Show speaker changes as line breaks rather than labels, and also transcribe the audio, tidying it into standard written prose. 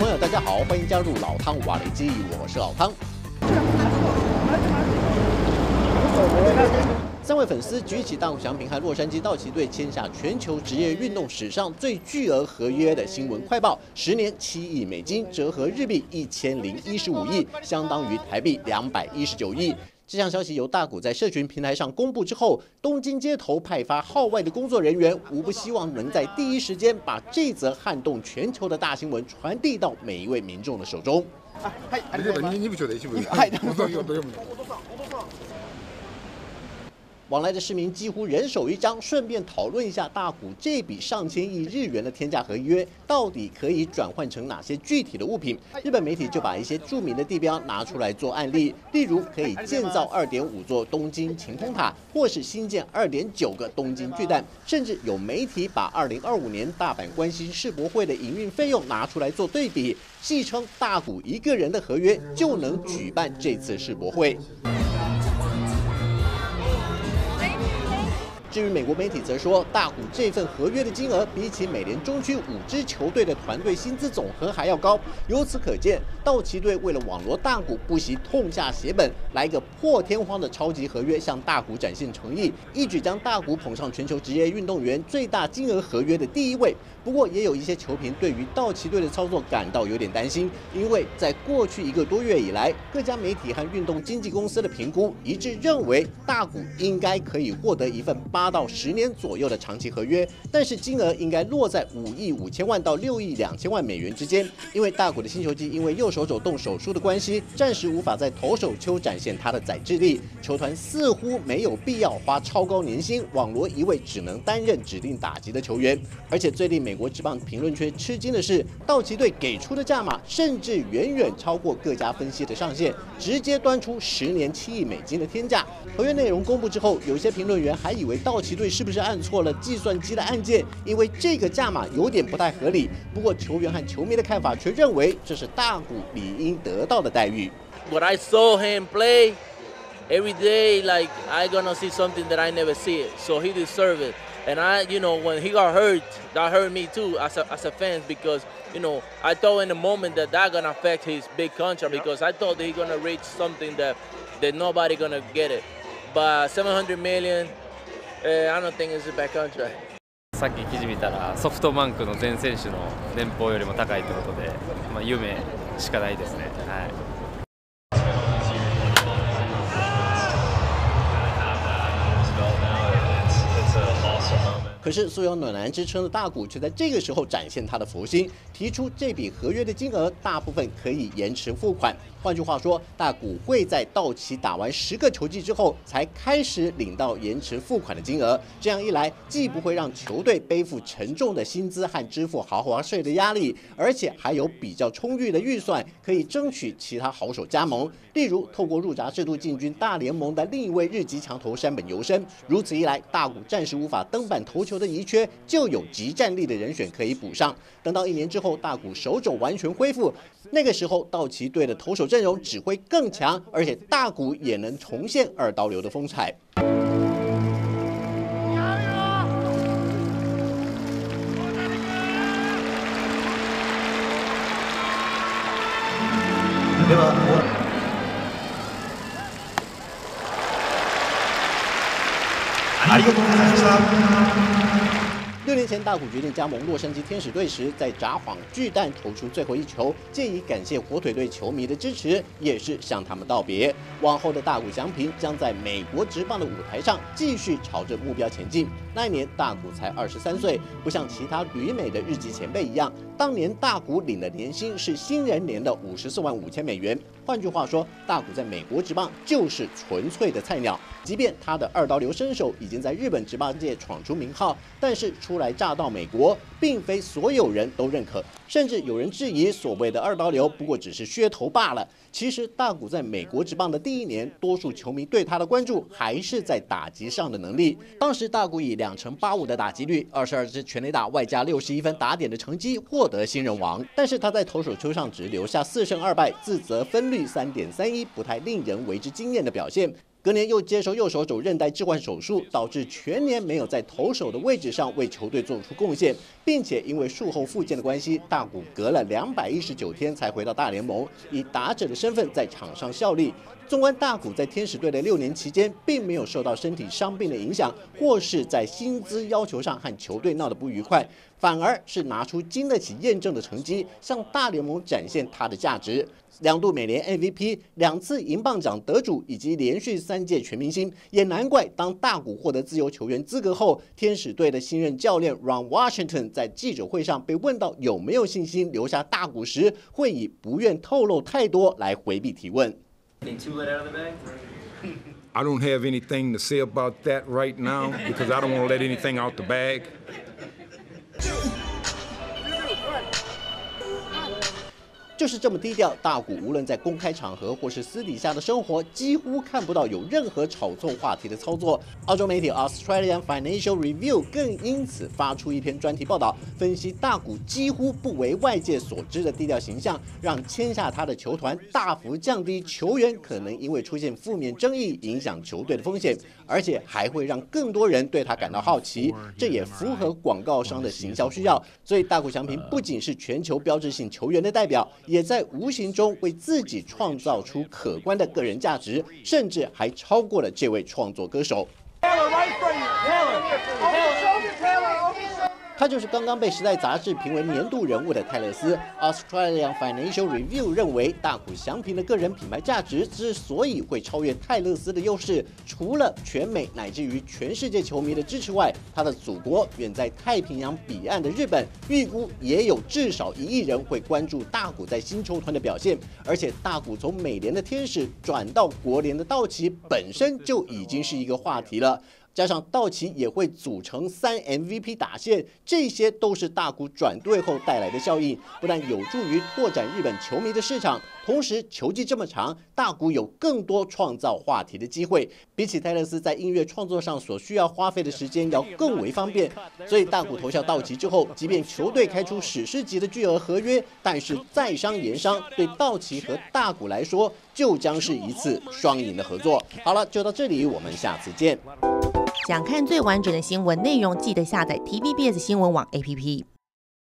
朋友，大家好，欢迎加入老汤瓦雷基，我是老汤。3位粉丝举起大谷翔平和洛杉矶道奇队签下全球职业运动史上最巨额合约的新闻快报，10年7亿美金，折合日币1015亿，相当于台币219亿。这项消息由大谷在社群平台上公布之后，东京街头派发号外的工作人员无不希望能在第一时间把这则撼动全球的大新闻传递到每一位民众的手中。往来的市民几乎人手一张，顺便讨论一下大谷这笔上千亿日元的天价合约到底可以转换成哪些具体的物品。日本媒体就把一些著名的地标拿出来做案例，例如可以建造2.5座东京晴空塔，或是新建2.9个东京巨蛋，甚至有媒体把2025年大阪关西世博会的营运费用拿出来做对比，戏称大谷一个人的合约就能举办这次世博会。至于美国媒体则说，大谷这份合约的金额比起美联中区5支球队的团队薪资总和还要高。由此可见，道奇队为了网罗大谷，不惜痛下血本，来个破天荒的超级合约，向大谷展现诚意，一举将大谷捧上全球职业运动员最大金额合约的第一位。不过，也有一些球评对于道奇队的操作感到有点担心，因为在过去1个多月以来，各家媒体和运动经纪公司的评估一致认为，大谷应该可以获得一份8到10年左右的长期合约，但是金额应该落在5亿5千万到6亿2千万美元之间。因为大谷的新球季因为右手肘动手术的关系，暂时无法在投手丘展现他的载智力，球团似乎没有必要花超高年薪网罗一位只能担任指定打击的球员。而且最令美国职棒评论圈吃惊的是，道奇队给出的价码甚至远远超过各家分析的上限，直接端出10年7亿美金的天价。合约内容公布之后，有些评论员还以为道奇队是不是按错了计算机的按键，因为这个价码有点不太合理。不过球员和球迷的看法却认为这是大谷理应得到的待遇。
What I saw him play every day, like I gonna see something that I never see it. So he deserved it. And when he got hurt, that hurt me too as a fan because, I thought in the moment that gonna affect his big contract because I thought that he gonna reach something that nobody gonna get it. But 700 million, I don't think it's a bad contract.
さっき記事見たらソフトバンクの全選手の年俸よりも高いということで、夢しかないですね。はい。
可是素有暖男之称的大谷却在这个时候展现他的佛心，提出这笔合约的金额大部分可以延迟付款。换句话说，大谷会在道奇打完10个球季之后才开始领到延迟付款的金额。这样一来，既不会让球队背负沉重的薪资和支付豪华税的压力，而且还有比较充裕的预算可以争取其他好手加盟，例如透过入闸制度进军大联盟的另一位日籍强投山本由伸。如此一来，大谷暂时无法登板投球的遗缺就有即战力的人选可以补上。等到1年之后，大谷手肘完全恢复，那个时候道奇队的投手阵容只会更强，而且大谷也能重现2刀流的风采。ありがとうございました6年前，大谷决定加盟洛杉矶天使队时，在札幌巨蛋投出最后一球，借以感谢火腿队球迷的支持，也是向他们道别。往后的大谷翔平将在美国职棒的舞台上继续朝着目标前进。那一年，大谷才23岁，不像其他旅美的日籍前辈一样，当年大谷领的年薪是新人年的54万5千美元。换句话说，大谷在美国职棒就是纯粹的菜鸟。即便他的2刀流身手已经在日本职棒界闯出名号，但是初来乍到美国，并非所有人都认可，甚至有人质疑所谓的2刀流不过只是噱头罢了。其实大谷在美国职棒的第1年，多数球迷对他的关注还是在打击上的能力。当时大谷以2成85的打击率、22支全垒打外加61分打点的成绩获得新人王，但是他在投手丘上只留下4胜2败，自责分率3.31，不太令人为之惊艳的表现。 隔年又接受右手肘韧带置换手术，导致全年没有在投手的位置上为球队做出贡献，并且因为术后复健的关系，大谷隔了219天才回到大联盟，以打者的身份在场上效力。纵观大谷在天使队的6年期间，并没有受到身体伤病的影响，或是在薪资要求上和球队闹得不愉快，反而是拿出经得起验证的成绩，向大联盟展现他的价值。2度美联 MVP、2次银棒奖得主，以及连续3届全明星，也难怪当大谷获得自由球员资格后，天使队的新任教练 Ron Washington 在记者会上被问到有没有信心留下大谷时，会以不愿透露太多来回避提问。
I don't have anything to say about that right now because I don't want to let anything out the bag.
就是这么低调，大谷无论在公开场合或是私底下的生活，几乎看不到有任何炒作话题的操作。澳洲媒体 Australian Financial Review 更因此发出一篇专题报道，分析大谷几乎不为外界所知的低调形象，让签下他的球团大幅降低球员可能因为出现负面争议影响球队的风险，而且还会让更多人对他感到好奇，这也符合广告商的行销需要。所以大谷翔平不仅是全球标志性球员的代表，也在无形中为自己创造出可观的个人价值，甚至还超过了这位创作歌手。他就是刚刚被《时代》杂志评为年度人物的泰勒斯。Australian Financial Review 认为，大谷翔平的个人品牌价值之所以会超越泰勒斯的优势，除了全美乃至于全世界球迷的支持外，他的祖国远在太平洋彼岸的日本，预估也有至少1亿人会关注大谷在新球团的表现。而且，大谷从美联的天使转到国联的道奇，本身就已经是一个话题了。加上道奇也会组成3 MVP 打线，这些都是大谷转队后带来的效应，不但有助于拓展日本球迷的市场，同时球季这么长，大谷有更多创造话题的机会，比起泰勒斯在音乐创作上所需要花费的时间要更为方便。所以大谷投效道奇之后，即便球队开出史诗级的巨额合约，但是在商言商，对道奇和大谷来说，就将是一次双赢的合作。好了，就到这里，我们下次见。
想看最完整的新闻内容，记得下载 TVBS 新闻网 APP。